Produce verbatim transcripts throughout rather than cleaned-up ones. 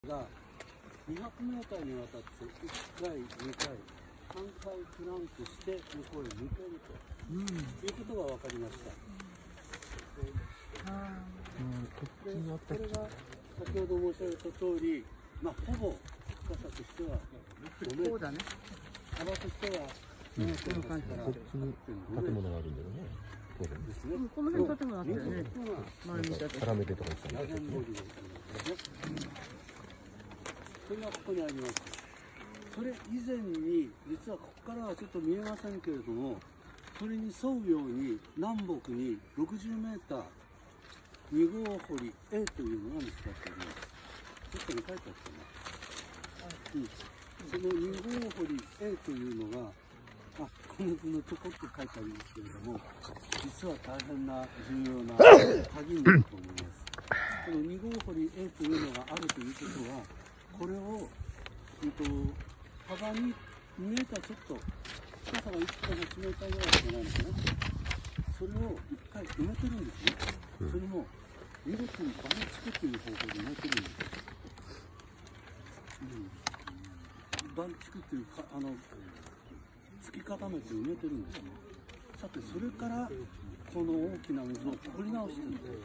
がにひゃくメーターにわたっていっかい、にかい、さんかいクランクして向こうへ抜けると、うん、いうことが分かりました。でこれが先ほど申し上げた通り、まあ、ほぼ深さとしてはごメートル、幅としてはこの感じからこっちに建物があるんだよね。ですね。この辺建物あったよね。絡めてとか言ってたね。それがここにあります。それ以前に実はここからはちょっと見えませんけれども、それに沿うように南北にろくじゅうメーターに号堀 A というのが見つかっております。ちょっとに書いてあったな。うん、そのに号堀 A というのが、あ、この図のちょこっと書いてありますけれども、実は大変な重要な鍵になると思います。このに号堀 A というのがあるということは、これを、えっと、幅ににメーターちょっと、深さが いってんはちメーターぐらいしかないのかな。それをいっかい埋めてるんですね。それも見事にバネ付くという方法で埋めてるんです。うん、バネ付くというか、あの、突き固めて埋めてるんですね。さて、それからこの大きな水を掘り直してるんですね。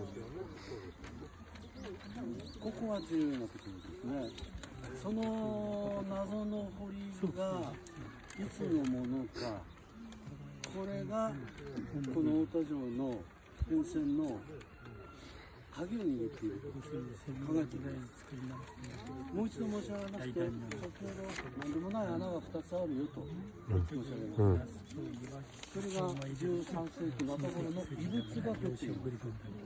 ここは重要なところですね。その謎の堀がいつのものか、これがこの太田城の変遷の鍵を握っていると考えています。もう一度申し上げますと、先ほど何でもない穴がふたつあるよと申し上げます。それがじゅうさんせいき中頃の遺物が出ています。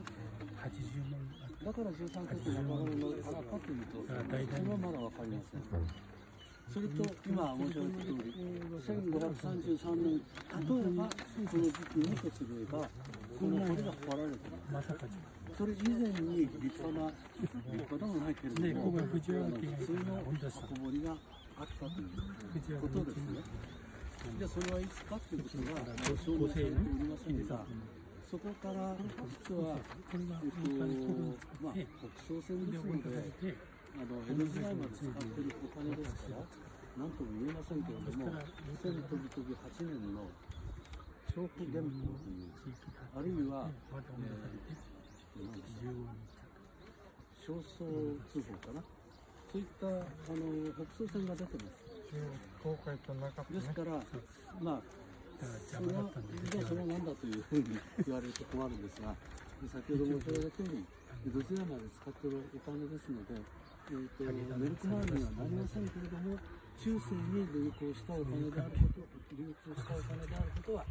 だからじゅうさんせいき中頃の穴かというと、それはまだ分かりません。それと今申し上げた通り、せんごひゃくさんじゅうさんねん、例えばその時期にとすれば、この堀が掘られています。それ以前に立派な、立派でもないけれども、普通の箱堀があったということですね。じゃあそれはいつかということは、証明されておりませんが、そこから実は、えっと、まあ、北総線ですので、あの江戸時代まで使っているお金ですから、なんとも言えませんけれども、せんとびとびはちねんの証拠原稿という、あるいは、えー、焦燥通報かな、そういったあの北総線が出てます。ですから、まあ、それは、じゃあそれは何だというふうに言われると困るんですが、先ほど申し上げた通り、江戸時代まで使っているお金ですので、えーと、メルクマールにはなりませんけれども、中世に流行したお金であること、流通したお金であることは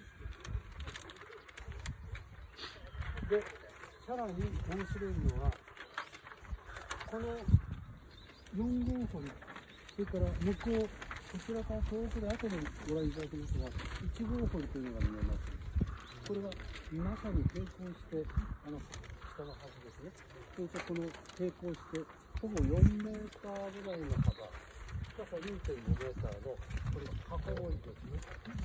事実で、さらに面白いのは、このよん号堀、それから向こう、こちらから遠くで後でご覧いただきますが、いち号堀というのが見えます。これはまさに並行して、あの下のはずですね。それとこの並行して、ほぼよんメーターぐらいの幅、深さ にてんごメーターの、これが箱堀ですね。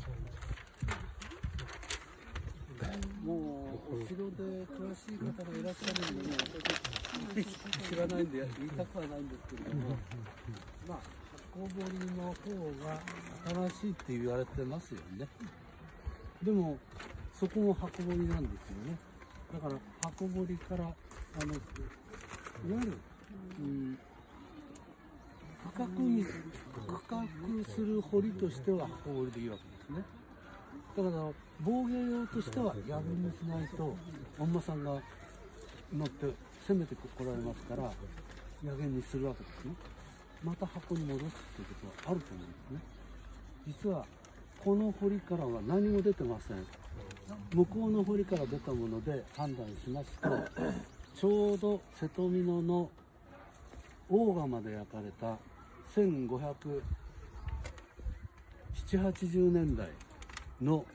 もう、お城で詳しい方がいらっしゃるんでね、私、知らないんで言いたくはないんですけれども、まあ、箱堀の方が新しいって言われてますよね。でも、そこも箱堀なんですよね。だから、箱堀から、あの、いわゆる、うん、深くに、深くする堀としては箱堀でいいわけですね。だから、防御用としては、やぶにしないと、お馬さんが乗って攻めてこられますから、野源にするわけですね。また箱に戻すということはあると思うんですね。実は、この堀からは何も出てません。向こうの堀から出たもので判断しますと、ちょうど瀬戸美濃の大釜で焼かれたせんごひゃくななじゅう、はちじゅうねんだいの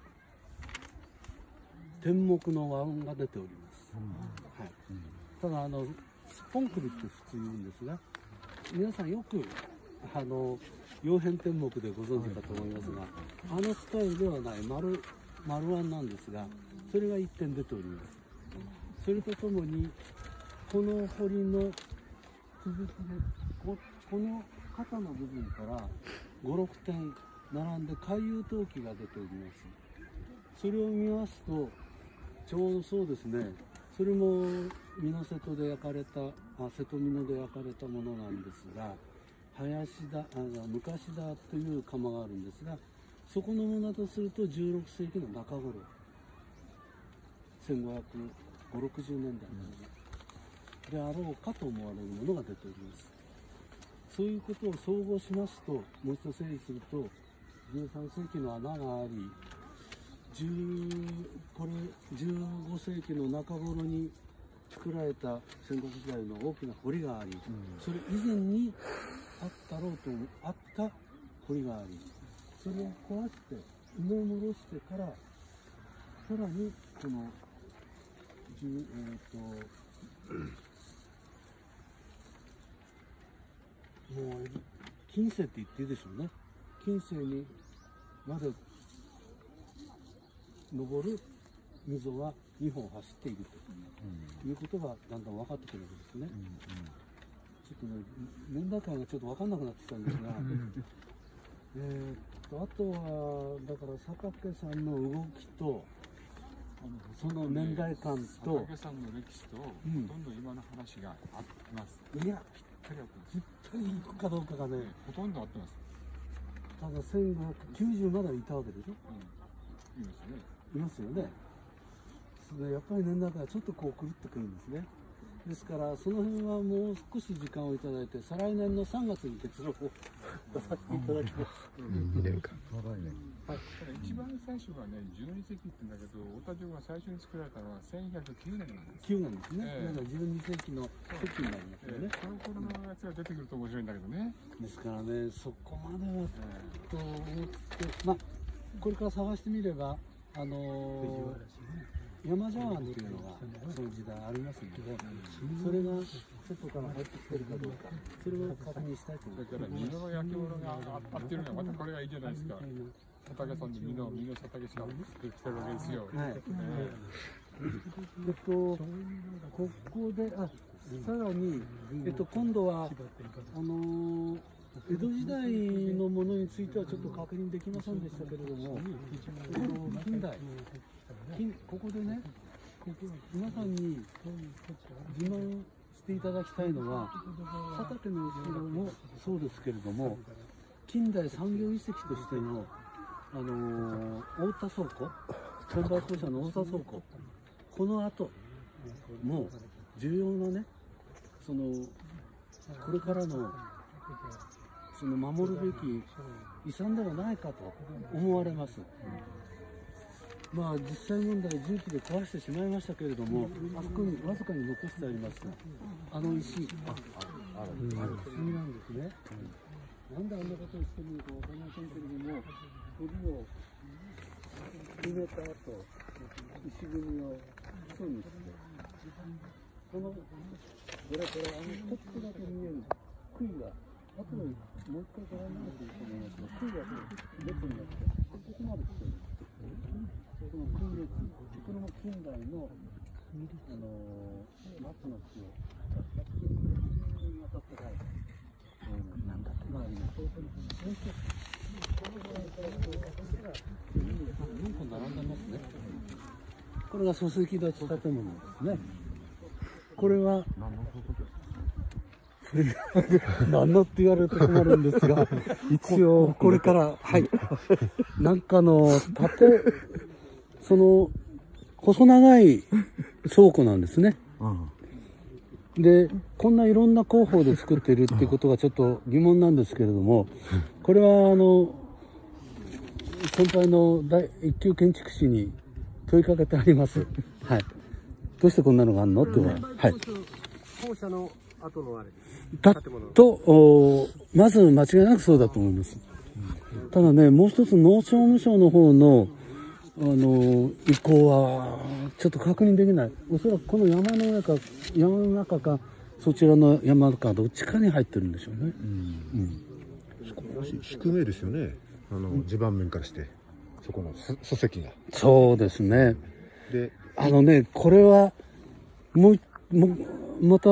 天目の和音が出ております。はい、ただあのスポンクリって普通言うんですが、皆さんよくあの曜変天目でご存知かと思いますが、あのスタイルではない丸丸碗なんですが、それがいってん出ております。それとともにこの堀の続きでこ、この肩の部分からご、ろくてん並んで回遊陶器が出ております。それを見ますと、ちょうどそうですね、それも美濃瀬戸で焼かれた、あ瀬戸美濃で焼かれたものなんですが、林田、あ昔田という窯があるんですが、そこのものだとするとじゅうろくせいきの中頃、せんごひゃくごじゅう、ろくじゅうねんだいであろうかと思われるものが出ております。そういうことを総合しますと、もう一度整理すると、じゅうさんせいきの穴があり、これじゅうごせいきの中頃に作られた戦国時代の大きな堀があり、それ以前にあったろうとあった堀があり、それを壊して埋め戻してから、さらにこのえーともう近世って言っていいでしょうね。近世にまで登る溝はにほん走っているということがだんだん分かってくるわけですね。ちょっとね、年代感がちょっと分かんなくなってきたんですが、えっとあとはだから佐竹さんの動きとその年代感と佐竹さんの歴史とほとんど今の話が合ってます。 いや、 ぴったり合ってます。 ぴったりいくかどうかがね、 ほとんど合ってます。 ただせんごひゃくきゅうじゅうまでいたわけでしょ。 うん、いますね。 いますよね。それやっぱり年代からちょっとこう狂ってくるんですね。ですからその辺はもう少し時間をいただいて、再来年のさんがつに結論を出させていただきます。 にねんかん。 はい、一番最初はね、じゅうにせいきって言うんだけど、太田城が最初に作られたのはせんひゃくきゅうねんなんです。 きゅうねんですね。 ええ、 だからじゅうにせいきの初期になりますよね。 その頃のやつが出てくると面白いんだけどね。 ですからね、そこまではと思って、まあこれから探してみれば、あのー、山茶碗っていうのがその時代ありますので、それが瀬戸から入ってきてるかどうか、それを確認したいと思います。 だから美濃の焼き物があったっていうのがまたこれがいいじゃないですか。佐竹さんで美濃、美濃佐竹さんが作ってきてるわけですよ。はい。えっとここで、あ、さらにえっと今度はあのー江戸時代のものについてはちょっと確認できませんでしたけれども、近代、近ここでね、皆さんに自慢していただきたいのは、佐竹の後ろもそうですけれども、近代産業遺跡としての、あのー、太田倉庫、専売公社の太田倉庫、この後も重要なね、そのこれからのその守るべき遺産ではないかと思われます。まあ実際問題、重機で壊してしまいましたけれども、あそこにわずかに残してありますが、あの石、あ、ある、ある、不思議なんですね。なんであんなことをしてるのかわかりませんけれども、堀を埋めた後、石組みを基礎にして、この、これこれ、あのトップだけ見える杭が、あとでもう一回ご覧になるといいと思いますが、杭が列になって、ここまで来ている。この杭列、これも近代の、あのー、松の木を、ひゃくねんにわたって書いて、なんだってまあ、今、こういうふうに、このぐらいからこういう形が、よんほん並んでますね。これが礎石立ち建物ですね。これは、それ何のって言われると困るんですが、一応これからはいなんかの縦その細長い倉庫なんですね。でこんないろんな工法で作っているっていうことがちょっと疑問なんですけれども、これはあの先輩の第一級建築士に問いかけてあります。はい。どうしてこんなのがあるのっては、はい。 校舎の後のあれだと、まず間違いなくそうだと思います。ただね、もう一つ農商務省の方の、あの、意向は、ちょっと確認できない。おそらくこの山の上か、山の中か、そちらの山か、どっちかに入ってるんでしょうね。うん。 少し低めですよね。あの、地盤面からして、そこの礎石が。 そうですね。 で、 あのね、これは、もう、もまた、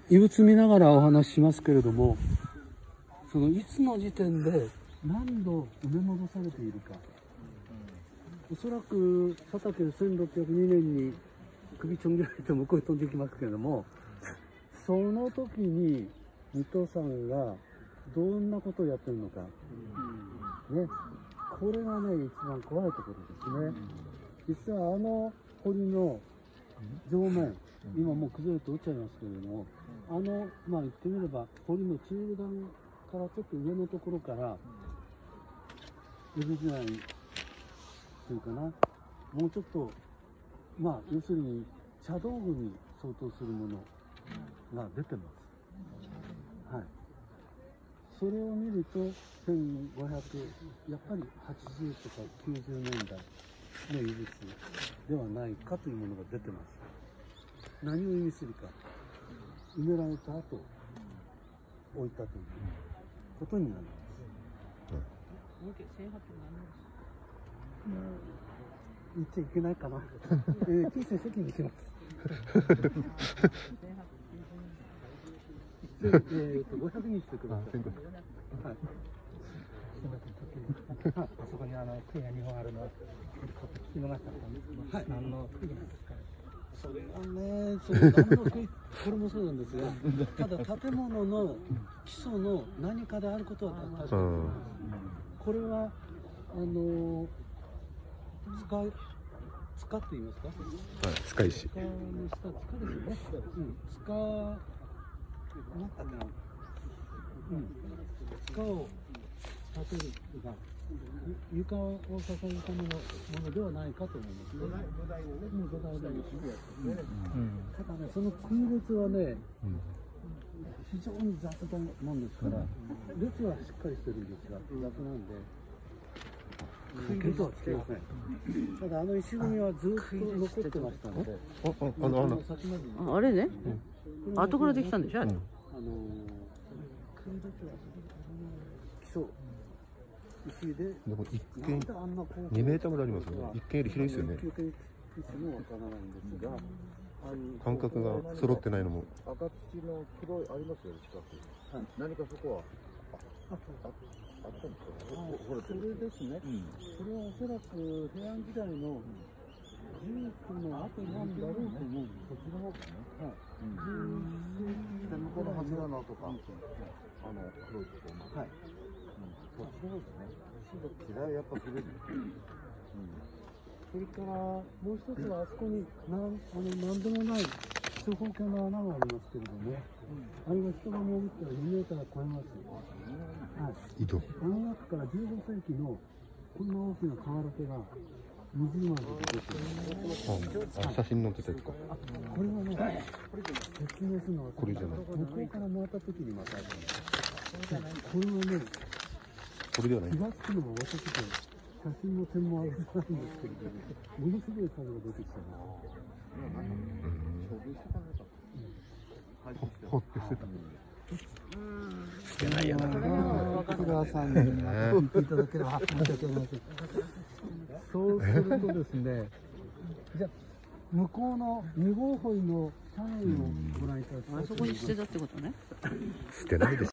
遺物見ながらお話ししますけれども、そのいつの時点で何度埋め戻されているか。おそらく佐竹せんろっぴゃくにねんに首ちょん切られて向こうに飛んでいきますけれども、その時に水戸さんがどんなことをやってるのか、ね、これがね一番怖いところですね。実はあの堀の上面、今もう崩れて落ちちゃいますけれども、あのまあ言ってみれば堀の中段からちょっと上のところから江戸時代というかな、もうちょっとまあ要するに茶道具に相当するものが出てます。はい。それを見るとせんごひゃく、やっぱりはちじゅうとかきゅうじゅうねんだいの遺物ではないかというものが出てます。何を意味するか、埋められた後置いたということになります。言っちゃいけないかな。えー、金銭責任します。で、えーと、ごひゃくにしてください。はい。 あそこにあのクエにほんあるのは聞き逃しちゃったんですけど、はい、何のクエなんですか。 それはね、その何のクイこれもそうなんですが、ただ建物の基礎の何かであることは確かに、これはあの使い塚って言いますか？ 塚石。 塚の下、塚ですよね。うん、塚、なんかね、うん、塚を建てるとか、床を支えるためのものではないかと思いますね。土台のね、土台の石でやってね。ただね、その組列はね、非常に雑なもんですから、列はしっかりしてるんですが、雑なんで。組列はつけません。ただあの石組みはずっと残ってましたので、 あ、あ、あの、あの、 ああれね、後からできたんでしょ、あれ。 あの組列は基礎石で、 でも一見なんであんなこうにメーターぐらいありますよね。一見より広いですよね。 究極石もわからないんですが、ああいう感覚が揃ってないのも。 赤土の黒いありますよね、近く。 はい、 何かそこはあああったんですか。 それですね、うん、それはおそらく平安時代の住居の後なんだろうと思うんです。そちらの方ですね。はい。 で向こうの柱のとか、あの黒いところ。はい。そっちの方ですね。時代やっぱ古い。 それからもう一つはあそこになんあのなんでもない長方形の穴がありますけれども、あれは人が潜ったらにメーター超えます。はい。 井戸。 あの中からじゅうごせいきのこんな大きな瓦手がにじゅうまんで出てる。 あ、写真載ってたやつか。 あ、これはね、説明するのはこれじゃない。 向こうから回った時にまた。これはね、 これではない。 気がつくのが遅くて、写真の点も上げてないんですけれども、ものすごい数が出てきたな。 掘って捨てた。 してないやな。福田さんに言っていただければ申し訳ありません。そうするとですね、じゃあ向こうの二号堀の斜面をご覧いただきます。 あそこに捨てたってことね。 捨てないです。